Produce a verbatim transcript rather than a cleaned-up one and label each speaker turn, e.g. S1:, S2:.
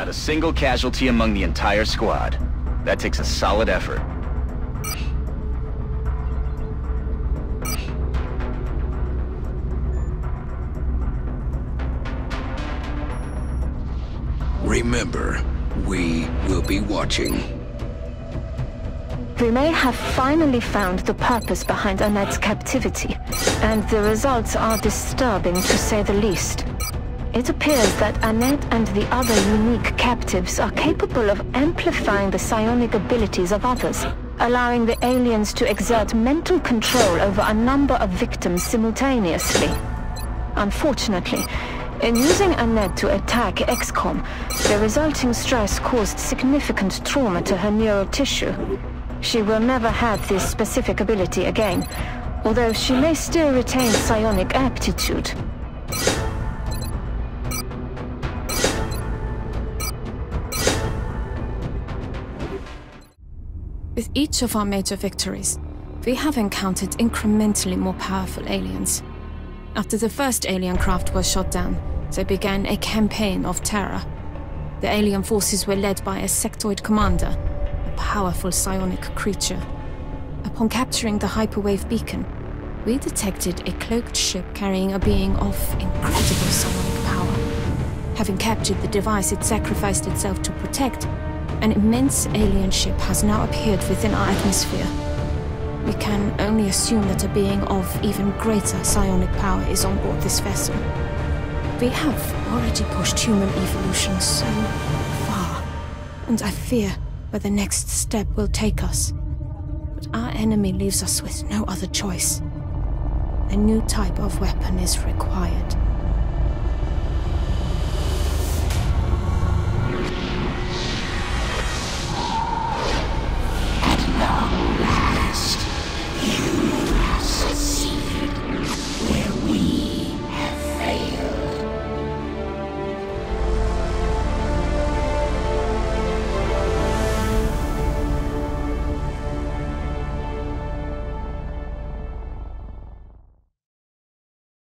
S1: Not a single casualty among the entire squad. That takes a solid effort.
S2: Remember, we will be watching.
S3: We may have finally found the purpose behind Annette's captivity, and the results are disturbing to say the least. It appears that Annette and the other unique captives are capable of amplifying the psionic abilities of others, allowing the aliens to exert mental control over a number of victims simultaneously. Unfortunately, in using Annette to attack X COM, the resulting stress caused significant trauma to her neural tissue. She will never have this specific ability again, although she may still retain psionic aptitude.
S4: With each of our major victories, we have encountered incrementally more powerful aliens. After the first alien craft was shot down, they began a campaign of terror. The alien forces were led by a sectoid commander, a powerful psionic creature. Upon capturing the hyperwave beacon, we detected a cloaked ship carrying a being of incredible psionic power. Having captured the device it sacrificed itself to protect, an immense alien ship has now appeared within our atmosphere. We can only assume that a being of even greater psionic power is on board this vessel. We have already pushed human evolution so far, and I fear where the next step will take us. But our enemy leaves us with no other choice. A new type of weapon is required.